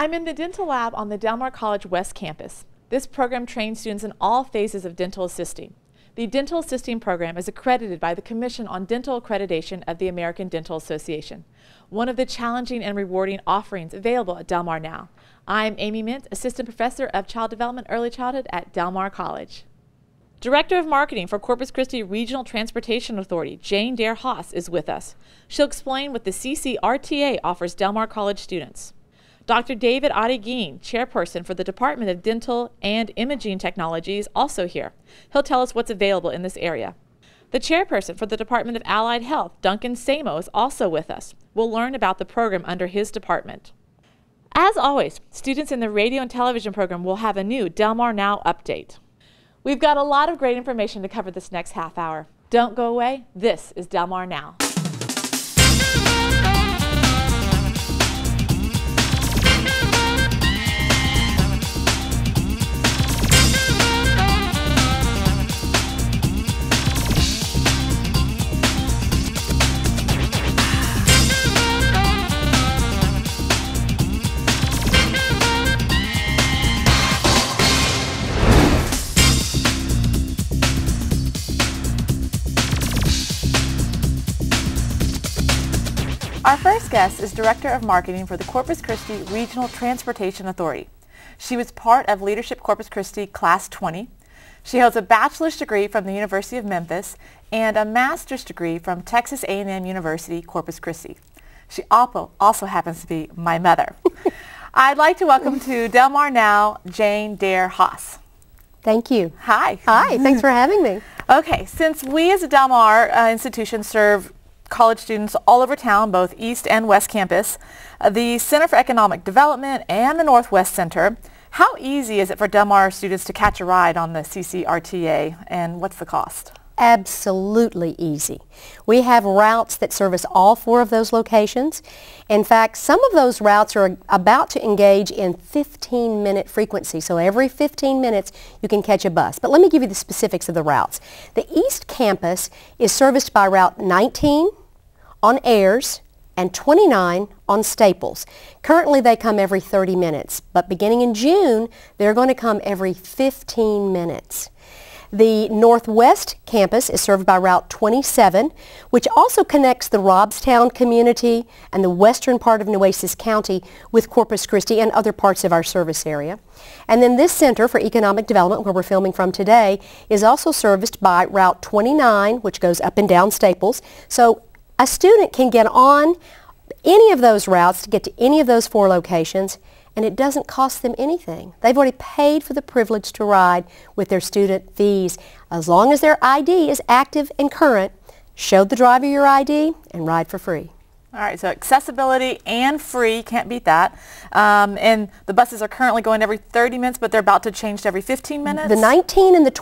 I'm in the dental lab on the Del Mar College West campus. This program trains students in all phases of dental assisting. The Dental Assisting program is accredited by the Commission on Dental Accreditation of the American Dental Association, one of the challenging and rewarding offerings available at Del Mar now. I'm Amy Mintz, Assistant Professor of Child Development Early Childhood at Del Mar College. Director of Marketing for Corpus Christi Regional Transportation Authority, Jane Dare Haas, is with us. She'll explain what the CCRTA offers Del Mar College students. Dr. David Adigeen, Chairperson for the Department of Dental and Imaging Technology, is also here. He'll tell us what's available in this area. The Chairperson for the Department of Allied Health, Duncan Samo, is also with us. We'll learn about the program under his department. As always, students in the radio and television program will have a new Del Mar Now update. We've got a lot of great information to cover this next half hour. Don't go away. This is Del Mar Now. Our first guest is Director of Marketing for the Corpus Christi Regional Transportation Authority. She was part of Leadership Corpus Christi Class 20. She holds a bachelor's degree from the University of Memphis and a master's degree from Texas A&M University, Corpus Christi. She also happens to be my mother. I'd like to welcome to Del Mar Now, Jane Dare Haas. Thank you. Hi. Hi, thanks for having me. Okay, since we as a Del Mar institution serve college students all over town, both East and West Campus, the Center for Economic Development and the Northwest Center, how easy is it for Del Mar students to catch a ride on the CCRTA, and what's the cost? Absolutely easy. We have routes that service all 4 of those locations. In fact, some of those routes are about to engage in 15-minute frequency, so every 15 minutes you can catch a bus. But let me give you the specifics of the routes. The East Campus is serviced by Route 19 on Ayers and 29 on Staples. Currently they come every 30 minutes, but beginning in June they're going to come every 15 minutes. The Northwest Campus is served by Route 27, which also connects the Robstown community and the western part of Nueces County with Corpus Christi and other parts of our service area. And then this Center for Economic Development, where we're filming from today, is also serviced by Route 29, which goes up and down Staples. So a student can get on any of those routes to get to any of those 4 locations, and it doesn't cost them anything. They've already paid for the privilege to ride with their student fees. As long as their ID is active and current, show the driver your ID and ride for free. All right, so accessibility and free, can't beat that. And the buses are currently going every 30 minutes, but they're about to change to every 15 minutes? The 19 and the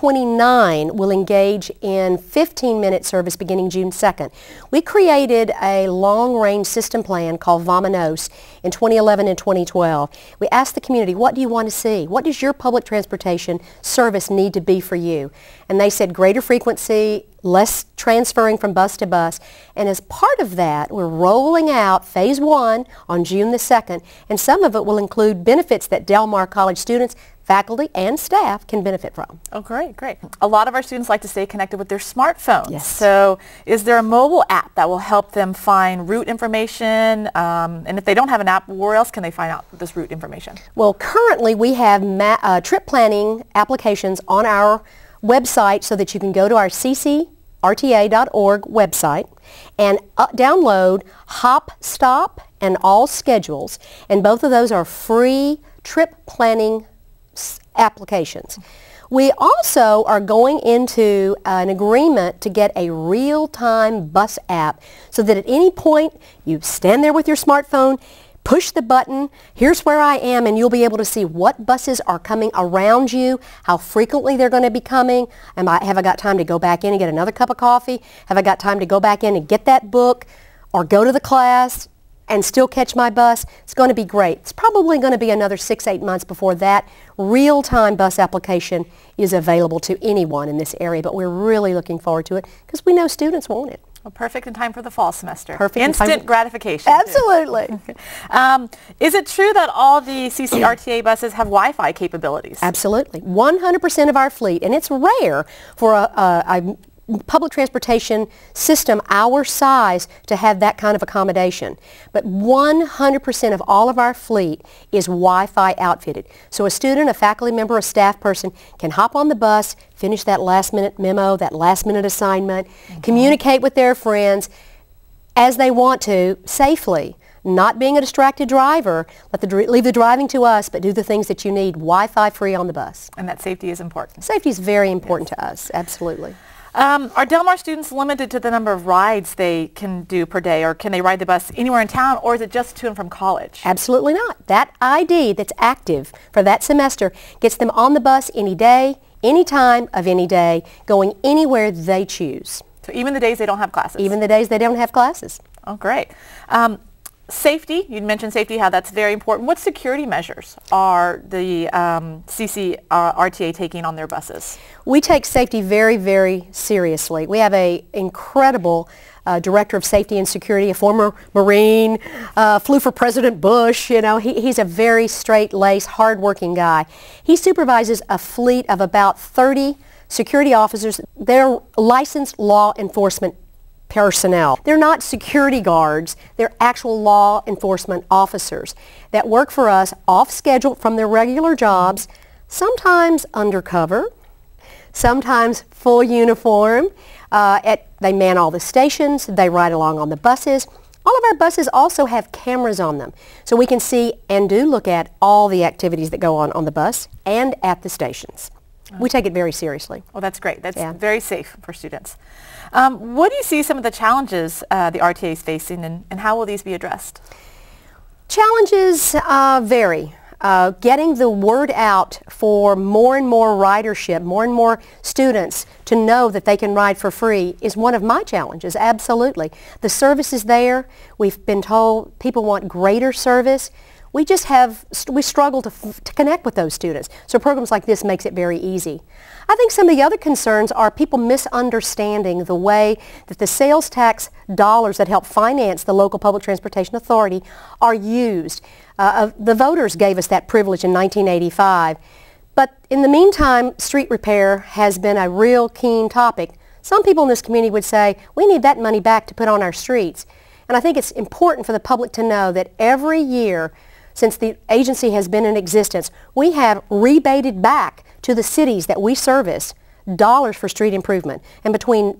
29 will engage in 15-minute service beginning June 2nd. We created a long-range system plan called Vamanos in 2011 and 2012. We asked the community, what do you want to see? What does your public transportation service need to be for you? And they said greater frequency, less transferring from bus to bus, and as part of that we're rolling out phase 1 on June the 2nd, and some of it will include benefits that Del Mar College students, faculty, and staff can benefit from. Oh, great, great. A lot of our students like to stay connected with their smartphones. Yes. So is there a mobile app that will help them find route information? And if they don't have an app, where else can they find out this route information? Well, currently we have trip planning applications on our website so that you can go to our ccrta.org website and download Hop, Stop, and All Schedules, and both of those are free trip planning applications. We also are going into an agreement to get a real-time bus app so that at any point you stand there with your smartphone, push the button, here's where I am, and you'll be able to see what buses are coming around you, how frequently they're going to be coming. Have I got time to go back in and get another cup of coffee? Have I got time to go back in and get that book or go to the class and still catch my bus? It's going to be great. It's probably going to be another 6-8 months before that real-time bus application is available to anyone in this area, but we're really looking forward to it because we know students want it. Well, perfect in time for the fall semester. Perfect. Instant gratification. Absolutely. Is it true that all the CCRTA buses have Wi-Fi capabilities? Absolutely. 100% of our fleet, and it's rare for a public transportation system our size to have that kind of accommodation. But 100% of all of our fleet is Wi-Fi outfitted. So a student, a faculty member, a staff person can hop on the bus, finish that last minute memo, that last minute assignment, communicate with their friends as they want to safely. Not being a distracted driver, leave the driving to us, but do the things that you need Wi-Fi free on the bus. And that safety is important. Safety is very important to us, absolutely. Are Del Mar students limited to the number of rides they can do per day, or can they ride the bus anywhere in town, or is it just to and from college? Absolutely not. That ID that's active for that semester gets them on the bus any day, any time of any day, going anywhere they choose. So even the days they don't have classes? Even the days they don't have classes. Oh, great. Safety, you mentioned safety, how that's very important. What security measures are the CCRTA taking on their buses? We take safety very, very seriously. We have an incredible Director of Safety and Security, a former Marine, flew for President Bush. You know, he's a very straight-laced, hard-working guy. He supervises a fleet of about 30 security officers. They're licensed law enforcement personnel. They're not security guards. They're actual law enforcement officers that work for us off schedule from their regular jobs, sometimes undercover, sometimes full uniform. They man all the stations. They ride along on the buses. All of our buses also have cameras on them, so we can see and do look at all the activities that go on the bus and at the stations. We take it very seriously. Well, that's great. That's very safe for students. What do you see some of the challenges the RTA is facing, and how will these be addressed? Challenges vary. Getting the word out for more and more ridership, more and more students to know that they can ride for free is one of my challenges, absolutely. The service is there. We've been told people want greater service. We struggle to connect with those students. So programs like this makes it very easy. I think some of the other concerns are people misunderstanding the way that the sales tax dollars that help finance the local public transportation authority are used. The voters gave us that privilege in 1985. But in the meantime, street repair has been a real keen topic. Some people in this community would say, we need that money back to put on our streets. And I think it's important for the public to know that every year since the agency has been in existence, we have rebated back to the cities that we service dollars for street improvement. And between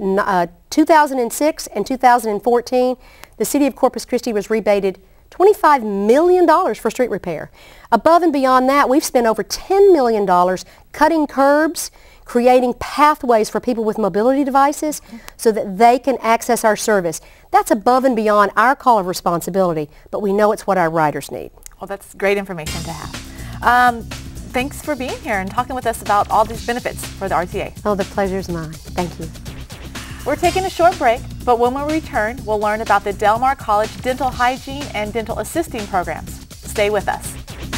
2006 and 2014, the city of Corpus Christi was rebated $25 million for street repair. Above and beyond that, we've spent over $10 million cutting curbs, creating pathways for people with mobility devices so that they can access our service. That's above and beyond our call of responsibility, but we know it's what our riders need. Well, that's great information to have. Thanks for being here and talking with us about all these benefits for the RTA. Oh, the pleasure's mine. Thank you. We're taking a short break, but when we return, we'll learn about the Del Mar College Dental Hygiene and Dental Assisting programs. Stay with us.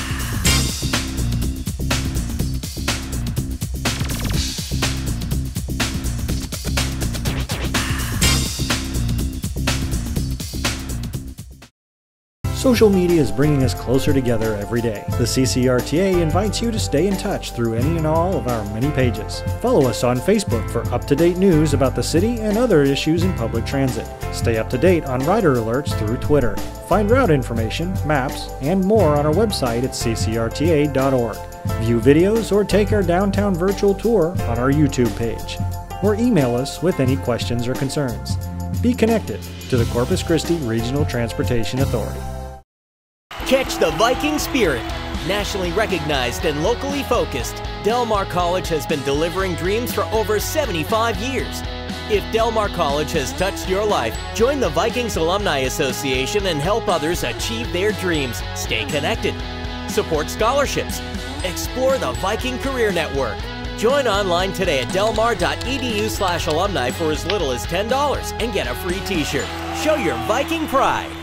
Social media is bringing us closer together every day. The CCRTA invites you to stay in touch through any and all of our many pages. Follow us on Facebook for up-to-date news about the city and other issues in public transit. Stay up to date on rider alerts through Twitter. Find route information, maps, and more on our website at ccrta.org. View videos or take our downtown virtual tour on our YouTube page. Or email us with any questions or concerns. Be connected to the Corpus Christi Regional Transportation Authority. Catch the Viking spirit. Nationally recognized and locally focused, Del Mar College has been delivering dreams for over 75 years. If Del Mar College has touched your life, join the Vikings Alumni Association and help others achieve their dreams. Stay connected. Support scholarships. Explore the Viking Career Network. Join online today at delmar.edu/alumni for as little as $10 and get a free t-shirt. Show your Viking pride.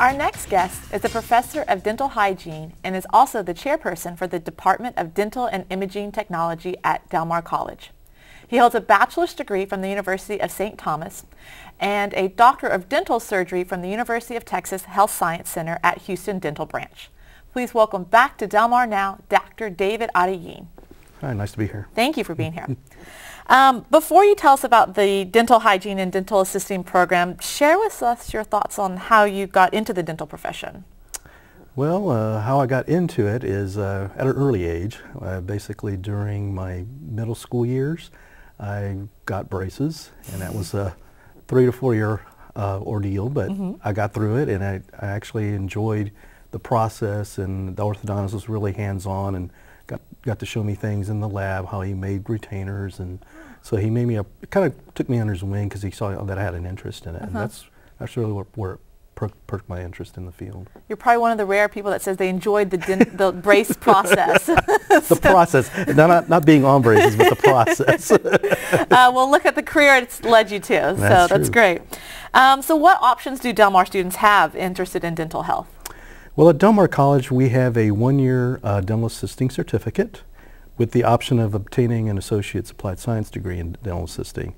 Our next guest is a professor of dental hygiene and is also the chairperson for the Department of Dental and Imaging Technology at Del Mar College. He holds a bachelor's degree from the University of St. Thomas and a doctor of dental surgery from the University of Texas Health Science Center at Houston Dental Branch. Please welcome back to Del Mar now, Dr. David Adeyin. Hi, nice to be here. Thank you for being here. Before you tell us about the dental hygiene and dental assisting program, share with us your thoughts on how you got into the dental profession. Well, how I got into it is at an early age. Basically during my middle school years, I got braces, and that was a 3 to 4 year ordeal, but I got through it, and I actually enjoyed the process, and the orthodontist was really hands-on and got to show me things in the lab, how he made retainers, and so he made me kind of took me under his wing because he saw that I had an interest in it, and that's really where it perked my interest in the field. You're probably one of the rare people that says they enjoyed the brace process. The process, not being on braces, but the process. Well, look at the career it's led you to, so that's great. So what options do Del Mar students have interested in dental health? Well, at Del Mar College, we have a 1-year dental assisting certificate with the option of obtaining an associate's applied science degree in dental assisting.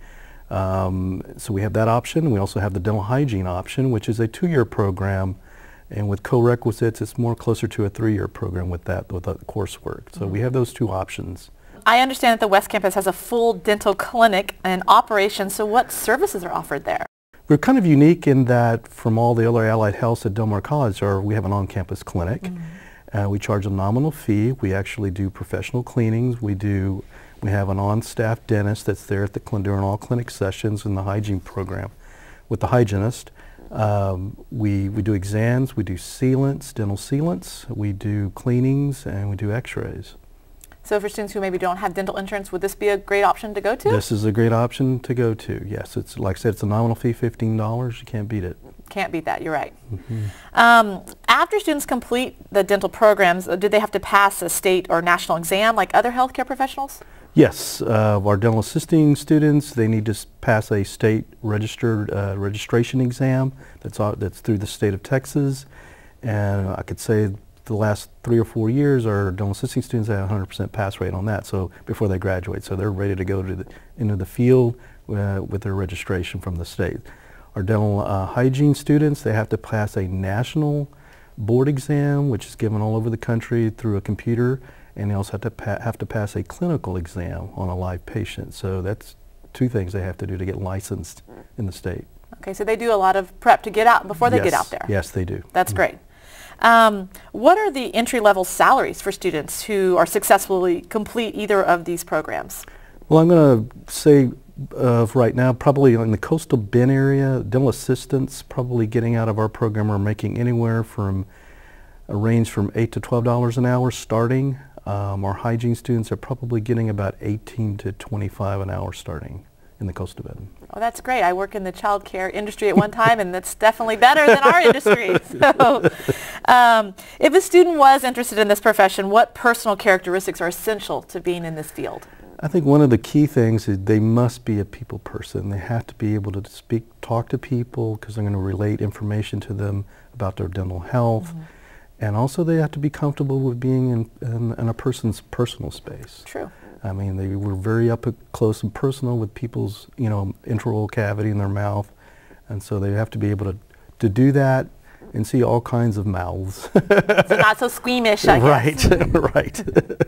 So we have that option. We also have the dental hygiene option, which is a 2-year program, and with co-requisites, it's more closer to a 3-year program with that coursework. So we have those two options. I understand that the West Campus has a full dental clinic and operation, so what services are offered there? We're kind of unique in that from all the other allied healths at Del Mar College, we have an on-campus clinic. We charge a nominal fee. We actually do professional cleanings. We have an on-staff dentist that's there at during all clinic sessions in the hygiene program with the hygienist. We do exams, we do sealants, dental sealants, we do cleanings, and we do x-rays. So for students who maybe don't have dental insurance, would this be a great option to go to? This is a great option to go to, yes. It's like I said, it's a nominal fee, $15. You can't beat it. Can't beat that, you're right. After students complete the dental programs, do they have to pass a state or national exam like other healthcare professionals? Yes, our dental assisting students, they need to pass a state registered registration exam that's through the state of Texas, and I could say the last 3 or 4 years our dental assisting students have a 100% pass rate on that, so before they graduate, so they're ready to go into the field with their registration from the state. Our dental hygiene students, they have to pass a national board exam, which is given all over the country through a computer, and they also have to pass a clinical exam on a live patient. So that's 2 things they have to do to get licensed in the state. Okay, so they do a lot of prep to get out before they get out there. Yes, they do. That's great. What are the entry-level salaries for students who are successfully complete either of these programs? Well, I'm going to say right now, probably in the coastal Bend area, dental assistants probably getting out of our program are making anywhere from a range from $8 to $12 an hour starting. Our hygiene students are probably getting about $18 to $25 an hour starting in the coastal Bend. Oh, that's great. I work in the child care industry at one time, and that's definitely better than our industry. So, if a student was interested in this profession, what personal characteristics are essential to being in this field? I think one of the key things is they must be a people person. They have to be able to talk to people because they're going to relate information to them about their dental health. And also they have to be comfortable with being in a person's personal space. True. I mean, they were very up close and personal with people's, intraoral cavity in their mouth. And so they have to be able to do that and see all kinds of mouths. So not so squeamish, I guess. Right, right.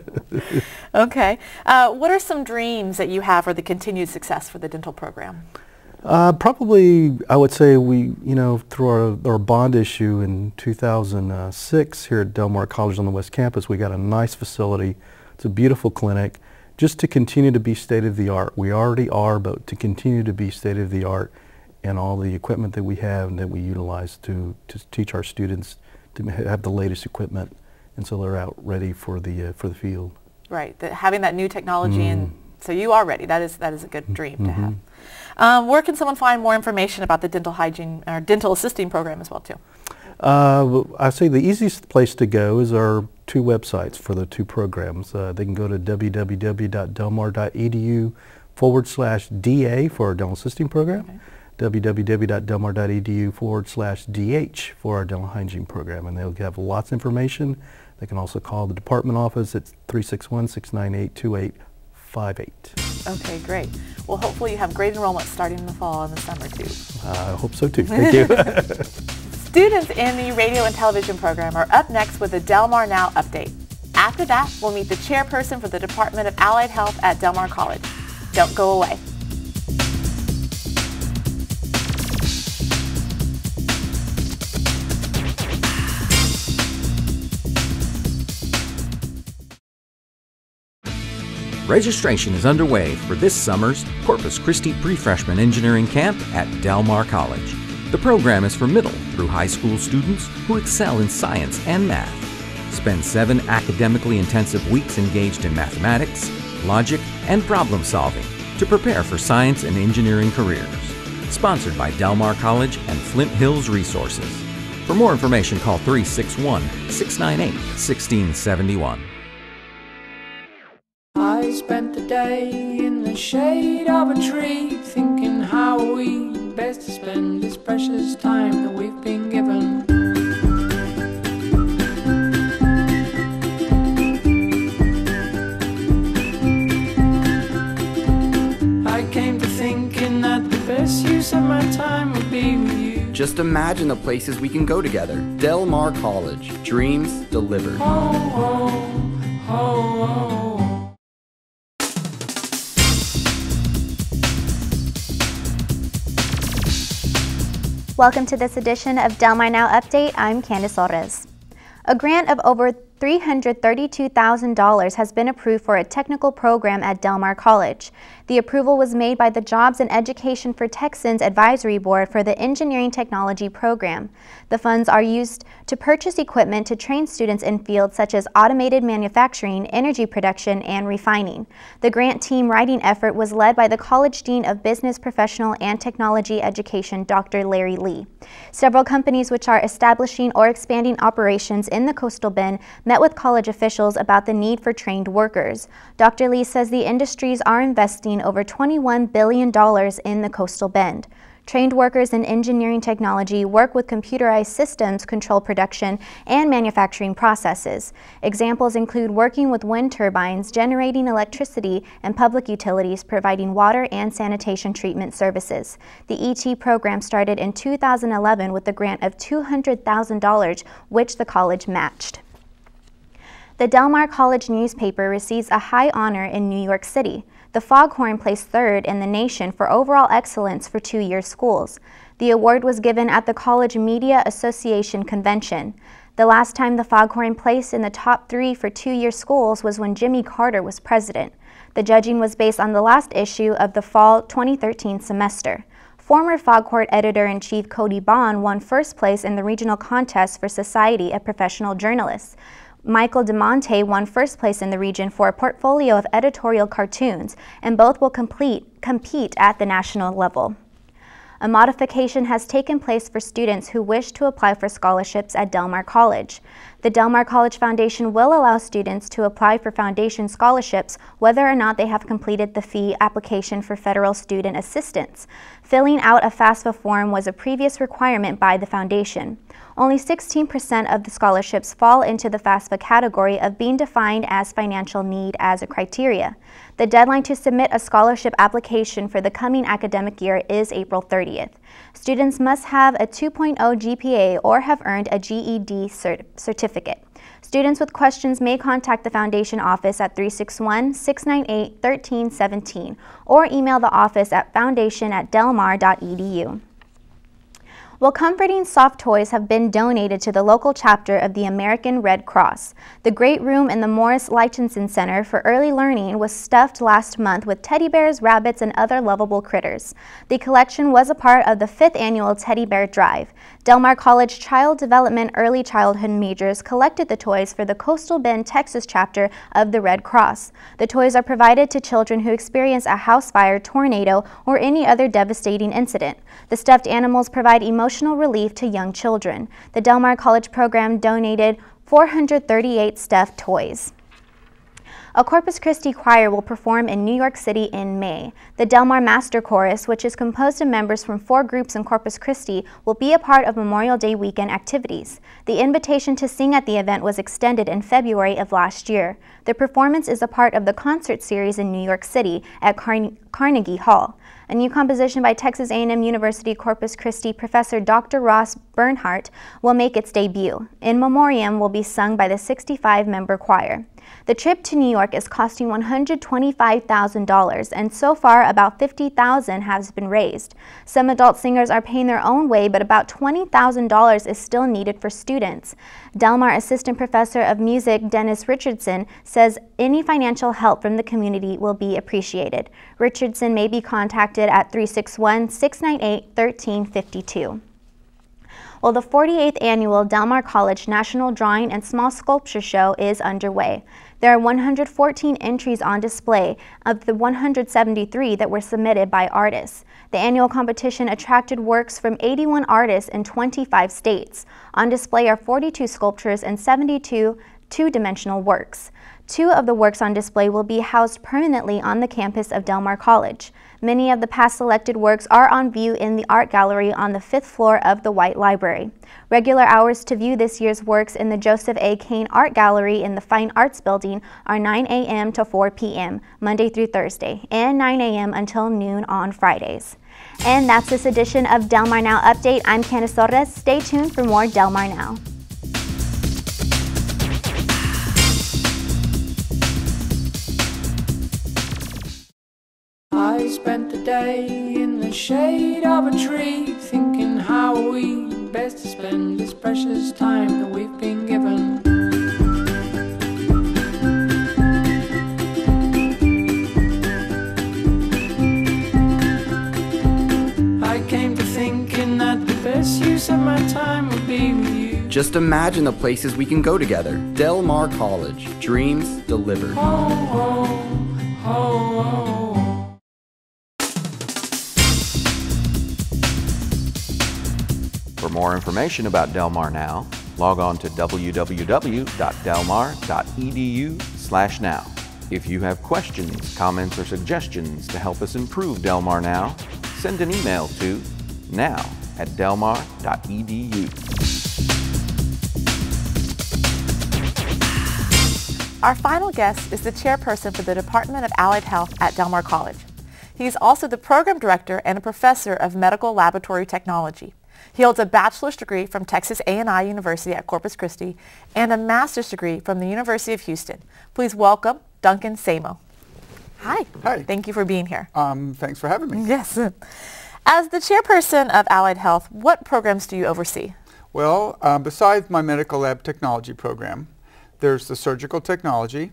Okay. What are some dreams that you have for the continued success for the dental program? Probably, I would say through our bond issue in 2006 here at Del Mar College on the West Campus, we got a nice facility. It's a beautiful clinic. Just to continue to be state-of-the-art. We already are, but to continue to be state-of-the-art and all the equipment that we have and that we utilize to teach our students to have the latest equipment, and so they're out ready for the field. Right, having that new technology, and so you are ready. that is a good dream to have. Where can someone find more information about the dental hygiene or dental assisting program as well too? I say the easiest place to go is our 2 websites for the 2 programs. They can go to www.delmar.edu/DA for our dental assisting program. www.delmar.edu/DH for our dental hygiene program, and they'll have lots of information. They can also call the department office at 361-698-2858. Okay, great. Well, hopefully you have great enrollment starting in the fall and the summer too. I hope so too. Thank you. Students in the radio and television program are up next with the Del Mar Now update. After that, we'll meet the chairperson for the Department of Allied Health at Del Mar College. Don't go away. Registration is underway for this summer's Corpus Christi Pre-Freshman Engineering Camp at Del Mar College. The program is for middle through high school students who excel in science and math. Spend 7 academically intensive weeks engaged in mathematics, logic, and problem solving to prepare for science and engineering careers. Sponsored by Del Mar College and Flint Hills Resources. For more information, call 361-698-1671. I spent the day in the shade of a tree, thinking how we best to spend this precious time that we've been given. I came to thinking that the best use of my time would be with you. Just imagine the places we can go together. Del Mar College. Dreams delivered. Oh, oh, oh, oh. Welcome to this edition of Del Mar Now Update. I'm Candice Torres. A grant of over $332,000 has been approved for a technical program at Del Mar College. The approval was made by the Jobs and Education for Texans Advisory Board for the Engineering Technology program. The funds are used to purchase equipment to train students in fields such as automated manufacturing, energy production, and refining. The grant team writing effort was led by the College Dean of Business, Professional, and Technology Education, Dr. Larry Lee. Several companies which are establishing or expanding operations in the Coastal Bend met with college officials about the need for trained workers. Dr. Lee says the industries are investing over $21 billion in the Coastal Bend. Trained workers in engineering technology work with computerized systems, control production, and manufacturing processes. Examples include working with wind turbines, generating electricity, and public utilities, providing water and sanitation treatment services. The ET program started in 2011 with a grant of $200,000, which the college matched. The Del Mar College newspaper receives a high honor in New York City. The Foghorn placed third in the nation for overall excellence for two-year schools. The award was given at the College Media Association convention. The last time the Foghorn placed in the top 3 for two-year schools was when Jimmy Carter was president. The judging was based on the last issue of the fall 2013 semester. Former Foghorn editor-in-chief Cody Bond won first place in the regional contest for Society of Professional Journalists. Michael DeMonte won first place in the region for a portfolio of editorial cartoons, and both will compete at the national level. A modification has taken place for students who wish to apply for scholarships at Del Mar College. The Del Mar College Foundation will allow students to apply for foundation scholarships whether or not they have completed the fee application for federal student assistance. Filling out a FAFSA form was a previous requirement by the foundation. Only 16% of the scholarships fall into the FAFSA category of being defined as financial need as a criteria. The deadline to submit a scholarship application for the coming academic year is April 30th. Students must have a 2.0 GPA or have earned a GED certificate. Students with questions may contact the Foundation office at 361-698-1317 or email the office at foundation@delmar.edu. Well, comforting soft toys have been donated to the local chapter of the American Red Cross. The Great Room in the Morris Lichtenson Center for Early Learning was stuffed last month with teddy bears, rabbits, and other lovable critters. The collection was a part of the 5th annual Teddy Bear Drive. Del Mar College Child Development Early Childhood majors collected the toys for the Coastal Bend, Texas chapter of the Red Cross. The toys are provided to children who experience a house fire, tornado, or any other devastating incident. The stuffed animals provide emotional relief to young children. The Del Mar College program donated 438 stuffed toys. A Corpus Christi choir will perform in New York City in May. The Del Mar Master Chorus, which is composed of members from 4 groups in Corpus Christi, will be a part of Memorial Day weekend activities. The invitation to sing at the event was extended in February of last year. The performance is a part of the concert series in New York City at Carnegie Hall. A new composition by Texas A&M University Corpus Christi professor Dr. Ross Bernhardt will make its debut. In Memoriam will be sung by the 65-member choir. The trip to New York is costing $125,000, and so far about $50,000 has been raised. Some adult singers are paying their own way, but about $20,000 is still needed for students. Del Mar Assistant Professor of Music Dennis Richardson says any financial help from the community will be appreciated. Richardson may be contacted at 361-698-1352. Well, the 48th annual Del Mar College National Drawing and Small Sculpture Show is underway. There are 114 entries on display of the 173 that were submitted by artists. The annual competition attracted works from 81 artists in 25 states. On display are 42 sculptures and 72 two-dimensional works. 2 of the works on display will be housed permanently on the campus of Del Mar College. Many of the past selected works are on view in the art gallery on the 5th floor of the White Library. Regular hours to view this year's works in the Joseph A. Kane Art Gallery in the Fine Arts Building are 9 a.m. to 4 p.m., Monday through Thursday, and 9 a.m. until noon on Fridays. And that's this edition of Del Mar Now Update. I'm Candace Torres. Stay tuned for more Del Mar Now. I spent the day in the shade of a tree, thinking how we best to spend this precious time that we've been given. I came to thinking that the best use of my time would be with you. Just imagine the places we can go together. Del Mar College. Dreams delivered. Oh, oh, oh, oh. For more information about Del Mar Now, log on to www.delmar.edu/now. If you have questions, comments, or suggestions to help us improve Del Mar Now, send an email to now@delmar.edu. Our final guest is the chairperson for the Department of Allied Health at Del Mar College. He is also the program director and a professor of medical laboratory technology. He holds a bachelor's degree from Texas A&I University at Corpus Christi and a master's degree from the University of Houston. Please welcome Duncan Samo. Hi. Hi. Thank you for being here. Thanks for having me. Yes. As the chairperson of Allied Health, what programs do you oversee? Well, besides my medical lab technology program, there's the surgical technology,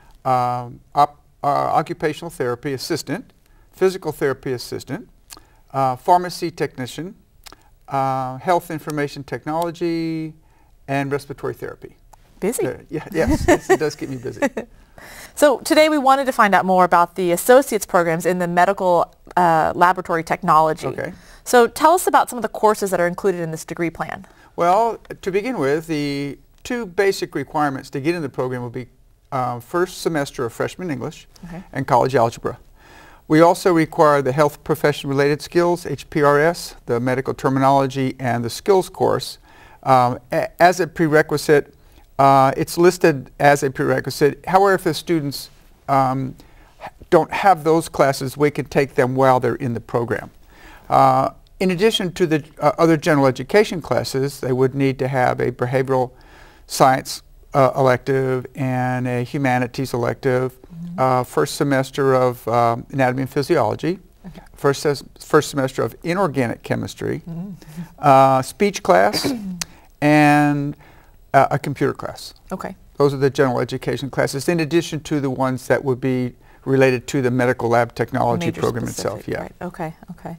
occupational therapy assistant, physical therapy assistant, pharmacy technician, health information technology, and respiratory therapy. Busy. Yes, it does keep me busy. So today we wanted to find out more about the associate's programs in the medical laboratory technology. Okay. So tell us about some of the courses that are included in this degree plan. Well, to begin with, the 2 basic requirements to get in the program will be first semester of freshman English and college algebra. We also require the health profession related skills, HPRS, the medical terminology, and the skills course. As a prerequisite, it's listed as a prerequisite. However, if the students don't have those classes, we can take them while they're in the program. In addition to the other general education classes, they would need to have a behavioral science elective and a humanities elective, first semester of anatomy and physiology, first semester of inorganic chemistry, speech class, and a computer class. Okay. Those are the general education classes, in addition to the ones that would be related to the medical lab technology program itself. Yeah. Right. Okay. Okay.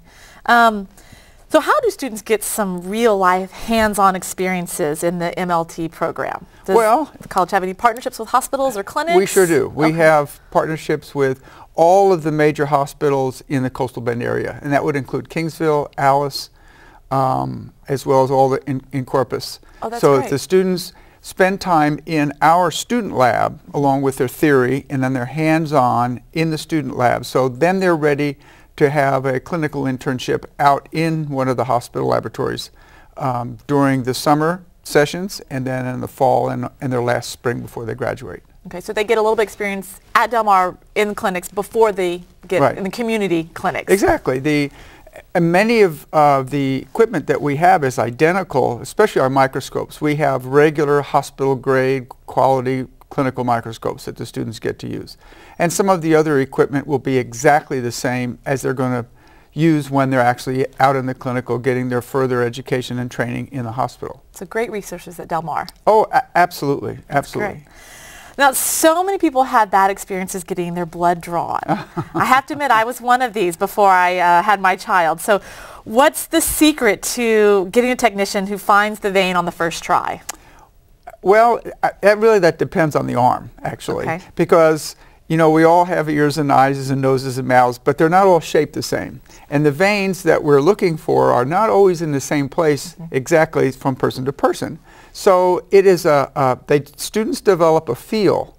So how do students get some real-life, hands-on experiences in the MLT program? Does the college have any partnerships with hospitals or clinics? We sure do. We have partnerships with all of the major hospitals in the Coastal Bend area, and that would include Kingsville, Alice, as well as all the in Corpus. Oh, that's so great. if the students spend time in our student lab along with their theory, and then they're hands-on in the student lab. So then they're ready to have a clinical internship out in one of the hospital laboratories during the summer sessions, and then in the fall and their last spring before they graduate. Okay, so they get a little bit of experience at Del Mar in clinics before they get in the community clinics. Exactly. Many of the equipment that we have is identical, especially our microscopes. We have regular hospital-grade quality clinical microscopes that the students get to use. And some of the other equipment will be exactly the same as they're going to use when they're actually out in the clinical getting their further education and training in the hospital. So great resources at Del Mar. Oh, absolutely, absolutely. Great. Now, so many people had bad experiences getting their blood drawn. I have to admit, I was one of these before I had my child. So what's the secret to getting a technician who finds the vein on the first try? Well, that depends on the arm, actually, because we all have ears and eyes and noses and mouths, but they're not all shaped the same. And the veins that we're looking for are not always in the same place exactly from person to person. So it is students develop a feel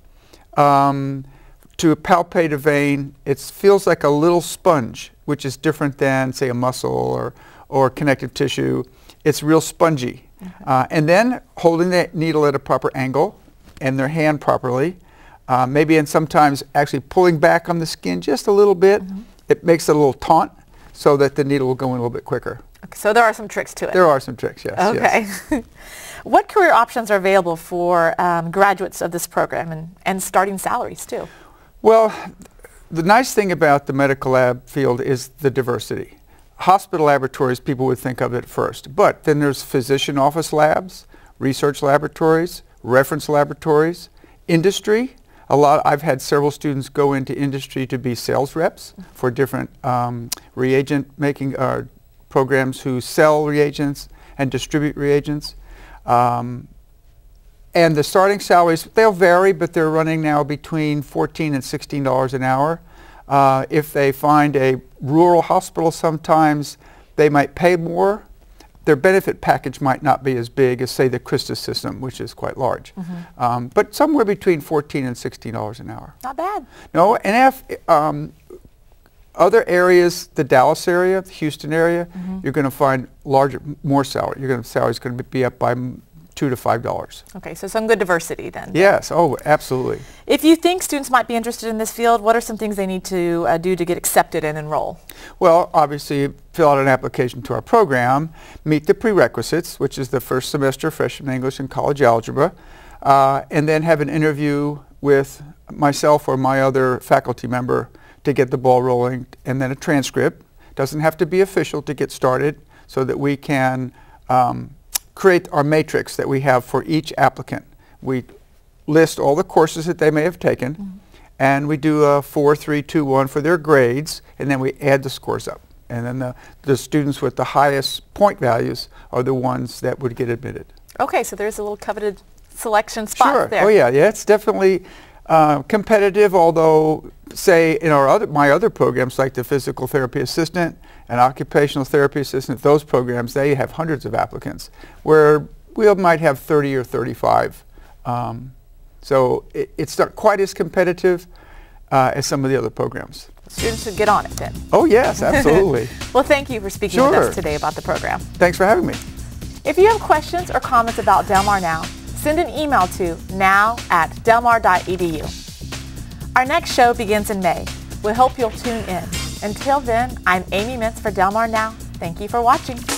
to palpate a vein. It feels like a little sponge, which is different than, say, a muscle or connective tissue. It's real spongy. And then holding that needle at a proper angle and their hand properly, maybe and sometimes actually pulling back on the skin just a little bit, it makes it a little taut so that the needle will go in a little bit quicker. Okay, so there are some tricks to it. There are some tricks, yes. Okay. Yes. What career options are available for graduates of this program and starting salaries too? Well, the nice thing about the medical lab field is the diversity. Hospital laboratories, people would think of it first, but then there's physician office labs, research laboratories, reference laboratories, industry. I've had several students go into industry to be sales reps for different reagent making programs who sell reagents and distribute reagents. And the starting salaries, they'll vary, but they're running now between $14 and $16 an hour. If they find a rural hospital, sometimes they might pay more. Their benefit package might not be as big as, say, the Christus system, which is quite large. But somewhere between $14 and $16 an hour. Not bad. No, and if other areas, the Dallas area, the Houston area, you're going to find more salary. Salary's going to be up by $2 to $5. Okay, so some good diversity then. Yes, oh, absolutely. If you think students might be interested in this field, what are some things they need to do to get accepted and enroll? Well, obviously, fill out an application to our program, meet the prerequisites, which is the first semester freshman English and college algebra, and then have an interview with myself or my other faculty member to get the ball rolling, and then a transcript. Doesn't have to be official to get started, so that we can create our matrix that we have for each applicant. We list all the courses that they may have taken, and we do a 4, 3, 2, 1 for their grades, and then we add the scores up. And then the students with the highest point values are the ones that would get admitted. Okay, so there's a little coveted selection spot there. Oh yeah, it's definitely competitive, although say in my other programs like the physical therapy assistant and occupational therapy assistant, those programs, they have hundreds of applicants, where we might have 30 or 35. So it's not quite as competitive as some of the other programs. Students should get on it then. Oh yes, absolutely. Well, thank you for speaking with us today about the program. Thanks for having me. If you have questions or comments about Del Mar Now, send an email to now@delmar.edu. Our next show begins in May. We hope you'll tune in. Until then, I'm Amy Mintz for Del Mar Now. Thank you for watching.